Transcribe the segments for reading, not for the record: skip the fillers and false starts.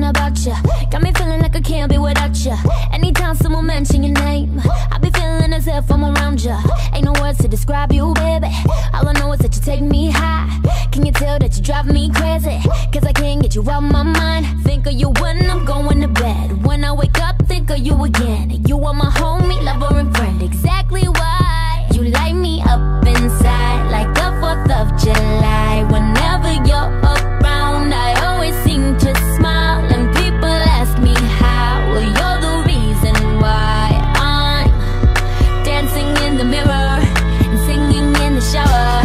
about you. Got me feeling like I can't be without you. Anytime someone mention your name, I be feeling as if I'm around you. Ain't no words to describe you, baby. All I know is that you take me high. Can you tell that you drive me crazy? Cause I can't get you out my mind. Think of you when I'm going to bed. When I wake up, think of you again. You are my homie, lover and friend. Exactly why you light me up inside like the 4th of July. Whenever you're around, I always seem to smile. And people ask me how. Well, you're the reason why I'm dancing in the mirror and singing in the shower.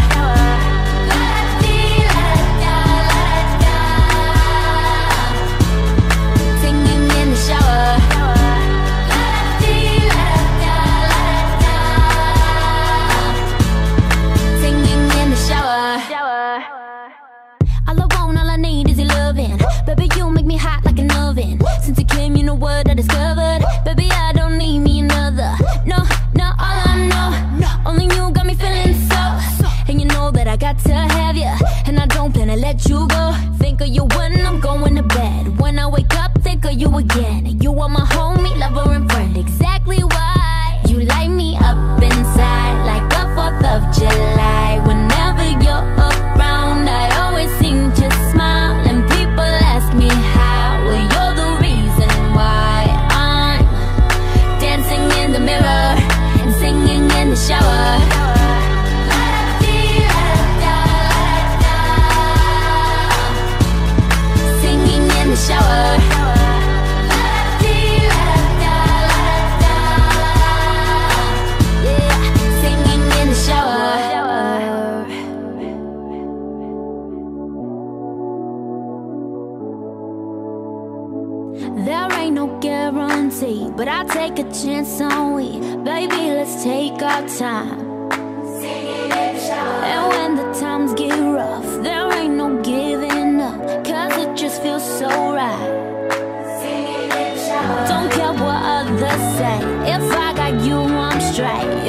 Baby, you make me hot like an oven. Since you came, you know what I discovered. Baby, I don't need me another. No, all I know, only you got me feeling so. And you know that I got to have you, and I don't plan to let you go. Think of you when I'm going to bed. When I wake up, think of you again. You are my homie, lover and friend. Exactly why you light me up inside like the 4th of July. Whenever you're around, I always seem to smile. And people ask me how. Well, you're the reason why I'm dancing in the mirror and singing in the shower. Singing in the shower. Yeah, singing in the shower. There ain't no guarantee, but I take a chance on we. Baby, let's take our time. And when the times get rough, there ain't no giving up, cause it just feels so right. Don't care what others say, if I got you, I'm straight.